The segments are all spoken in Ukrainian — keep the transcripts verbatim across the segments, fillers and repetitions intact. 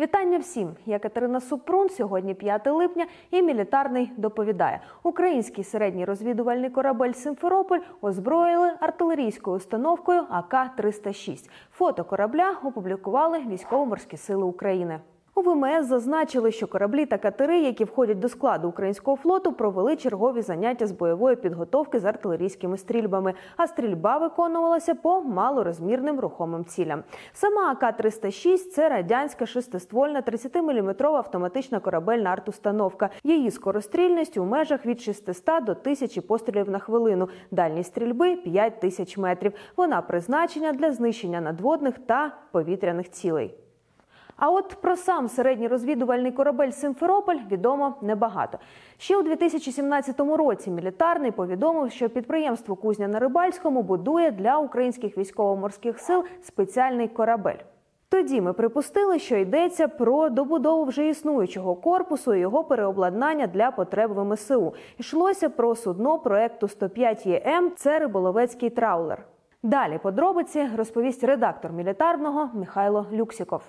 Вітання всім! Я Катерина Супрун. Сьогодні п'яте липня і Мілітарний доповідає. Український середній розвідувальний корабель «Сімферополь» озброїли артилерійською установкою А К триста шість. Фото корабля опублікували Військово-морські сили України. У В М С зазначили, що кораблі та катери, які входять до складу українського флоту, провели чергові заняття з бойової підготовки з артилерійськими стрільбами, а стрільба виконувалася по малорозмірним рухомим цілям. Сама А К триста шість – це радянська шестиствольна тридцятиміліметрова автоматична корабельна артустановка. Її скорострільність у межах від шестисот до тисячі пострілів на хвилину. Дальність стрільби – п'ять тисяч метрів. Вона призначена для знищення надводних та повітряних цілей. А от про сам середній розвідувальний корабель «Сімферополь» відомо небагато. Ще у дві тисячі сімнадцятому році Мілітарний повідомив, що підприємство «Кузня на Рибальському» будує для українських військово-морських сил спеціальний корабель. Тоді ми припустили, що йдеться про добудову вже існуючого корпусу і його переобладнання для потреб В М С У. Йшлося про судно проекту сто п'ять Е М – це риболовецький траулер. Далі подробиці розповість редактор Мілітарного Михайло Люксіков.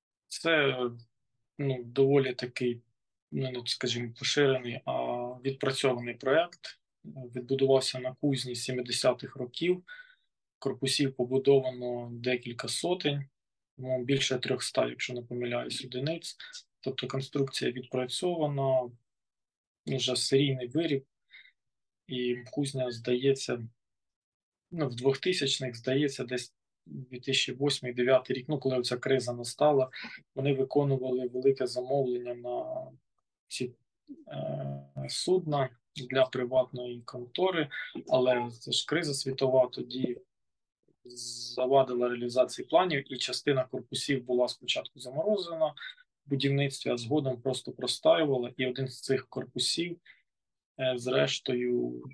Це ну, доволі такий, ну, скажімо, поширений, а відпрацьований проєкт. Відбудувався на кузні сімдесятих років. Корпусів побудовано декілька сотень, ну, більше трьохсот, якщо не помиляюсь, одиниць. Тобто конструкція відпрацьована, вже серійний виріб. І кузня, здається, ну, в двохтисячних, здається, десь дві тисячі восьмий - дві тисячі дев'ятий рік, ну, коли ця криза настала, вони виконували велике замовлення на ці е, судна для приватної контори, але це ж криза світова, тоді завадила реалізації планів, і частина корпусів була спочатку заморозена в будівництві, а згодом просто простаювала, і один з цих корпусів, е, зрештою,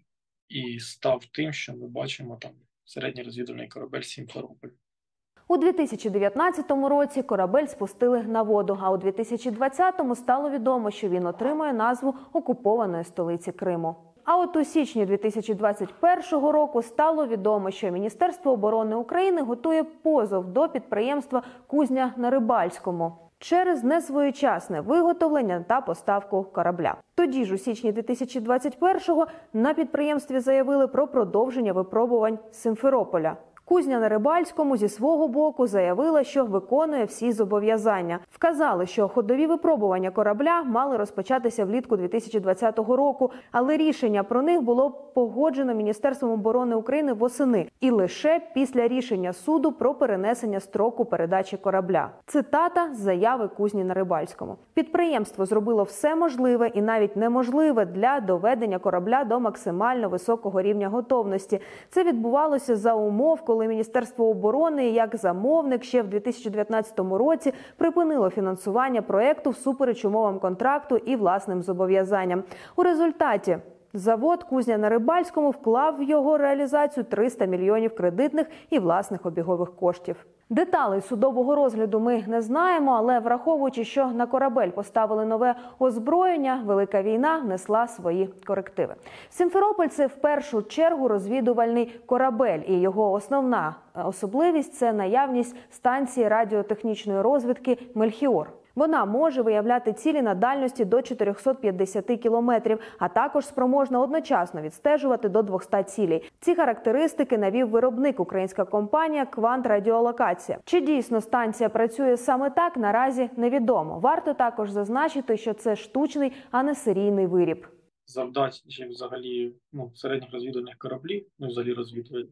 і став тим, що ми бачимо там середній розвідувальний корабель «Сімферополь». У дві тисячі дев'ятнадцятому році корабель спустили на воду, а у дві тисячі двадцятому стало відомо, що він отримує назву окупованої столиці Криму. А от у січні дві тисячі двадцять першого року стало відомо, що Міністерство оборони України готує позов до підприємства «Кузня на Рибальському» через несвоєчасне виготовлення та поставку корабля. Тоді ж у січні дві тисячі двадцять першого на підприємстві заявили про продовження випробувань «Сімферополя». Кузня на Рибальському зі свого боку заявила, що виконує всі зобов'язання. Вказали, що ходові випробування корабля мали розпочатися влітку дві тисячі двадцятого року, але рішення про них було погоджено Міністерством оборони України восени і лише після рішення суду про перенесення строку передачі корабля. Цитата з заяви Кузні на Рибальському. Підприємство зробило все можливе і навіть неможливе для доведення корабля до максимально високого рівня готовності. Це відбувалося за умов, коли коли Міністерство оборони як замовник ще в дві тисячі дев'ятнадцятому році припинило фінансування проєкту всупереч умовам контракту і власним зобов'язанням. У результаті завод «Кузня на Рибальському» вклав в його реалізацію триста мільйонів кредитних і власних обігових коштів. Деталей судового розгляду ми не знаємо, але враховуючи, що на корабель поставили нове озброєння, Велика війна внесла свої корективи. «Сімферополь» – це в першу чергу розвідувальний корабель, і його основна особливість – це наявність станції радіотехнічної розвідки «Мельхіор». Вона може виявляти цілі на дальності до чотирьохсот п'ятдесят кілометрів, а також спроможна одночасно відстежувати до двохсот цілей. Ці характеристики навів виробник, українська компанія «Квант Радіолокація». Чи дійсно станція працює саме так, наразі невідомо. Варто також зазначити, що це штучний, а не серійний виріб. Завдачі взагалі ну, середніх розвідувальних кораблів, ну взагалі розвідувальних,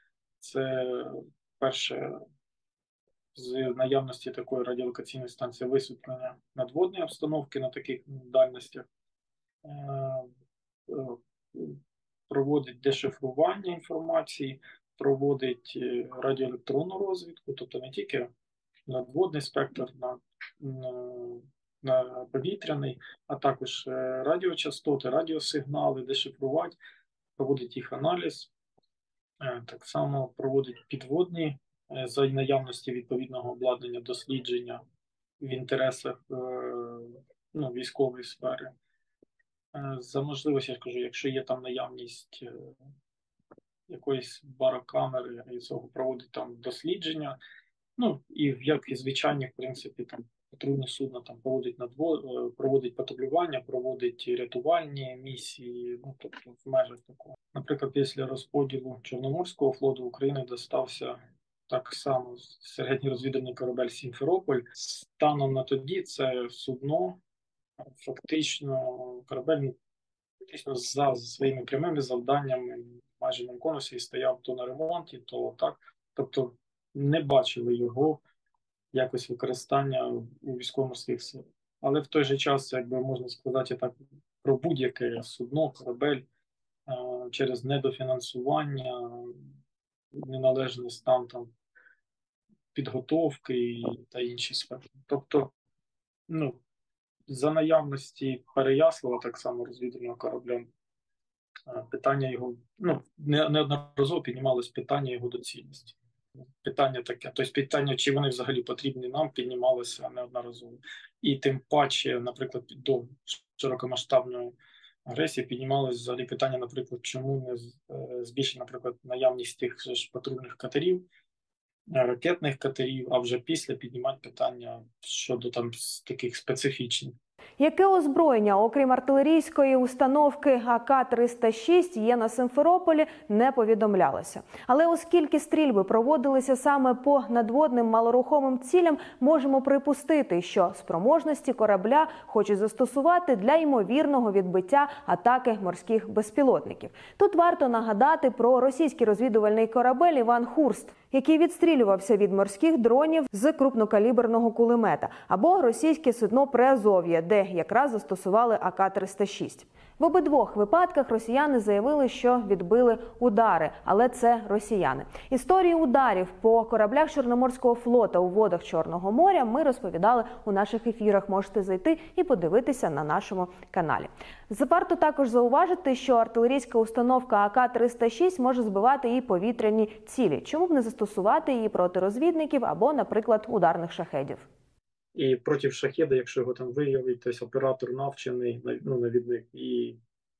це перше, з наявності такої радіолокаційної станції висвітлення надводної обстановки на таких дальностях, проводить дешифрування інформації, проводить радіоелектронну розвідку, тобто не тільки надводний спектр, на, на, на повітряний, а також радіочастоти, радіосигнали, дешифрувати, проводить їх аналіз, так само проводить підводні за наявності відповідного обладнання дослідження в інтересах ну, військової сфери. За можливості, я кажу, якщо є там наявність якоїсь барокамери, і цього проводить там дослідження, ну, і як і звичайні, в принципі, там патрульне судно там проводить надво... проводить патрулювання, проводить рятувальні місії, ну тобто в межах такого. Наприклад, після розподілу Чорноморського флоту України достався так само середній розвідувальний корабель Сімферополь. Станом на тоді це судно, фактично корабель фактично за своїми прямими завданнями майже на конусі і стояв то на ремонті, то так. Тобто не бачили його якось використання у військово-морських силах. Але в той же час, якби можна сказати так, про будь-яке судно, корабель через недофінансування, неналежний стан там підготовки та інші сфери. Тобто, ну, за наявності Переяслава, так само розвідувального корабля, питання його, ну, неодноразово піднімалось питання його доцільності. Питання таке, тобто питання, чи вони взагалі потрібні нам, піднімалося неодноразово. І тим паче, наприклад, до широкомасштабної агресії піднімалося взагалі питання, наприклад, чому не збільшити, наприклад, наявність тих ж патрульних катерів, ракетних катерів, а вже після піднімати питання щодо там таких специфічних. Яке озброєння, окрім артилерійської установки А К триста шість, є на Симферополі, не повідомлялося. Але оскільки стрільби проводилися саме по надводним малорухомим цілям, можемо припустити, що спроможності корабля хочуть застосувати для ймовірного відбиття атаки морських безпілотників. Тут варто нагадати про російський розвідувальний корабель «Іван Хурст», який відстрілювався від морських дронів з крупнокаліберного кулемета, або російське судно «Приазов'я», де якраз застосували А К триста шість. В обидвох випадках росіяни заявили, що відбили удари, але це росіяни. Історії ударів по кораблях Чорноморського флота у водах Чорного моря ми розповідали у наших ефірах. Можете зайти і подивитися на нашому каналі. Варто також зауважити, що артилерійська установка А К триста шість може збивати і повітряні цілі. Чому б не застосувати її проти розвідників або, наприклад, ударних шахедів? І проти шахеда, якщо його там виявить, тобто оператор навчений, ну, навідник, і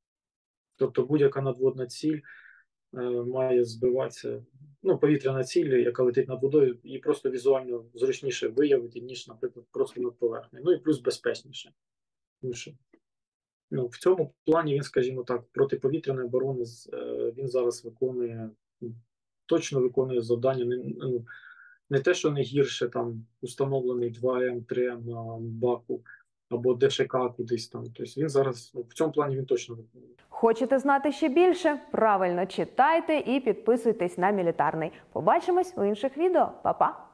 тобто будь-яка надводна ціль е, має збиватися, ну, повітряна ціль, яка летить над водою, і просто візуально зручніше виявити, ніж, наприклад, просто над поверхнею. Ну і плюс безпечніше. Тому що, ну, в цьому плані він, скажімо так, протиповітряної оборони е, він зараз виконує, точно виконує завдання, не, ну, не те, що не гірше там установлений два М, три М на баку або Д Ш К кудись там. Тобто він зараз, ну, в цьому плані він точно виконує. Хочете знати ще більше? Правильно читайте і підписуйтесь на Мілітарний. Побачимось у інших відео. Па-па!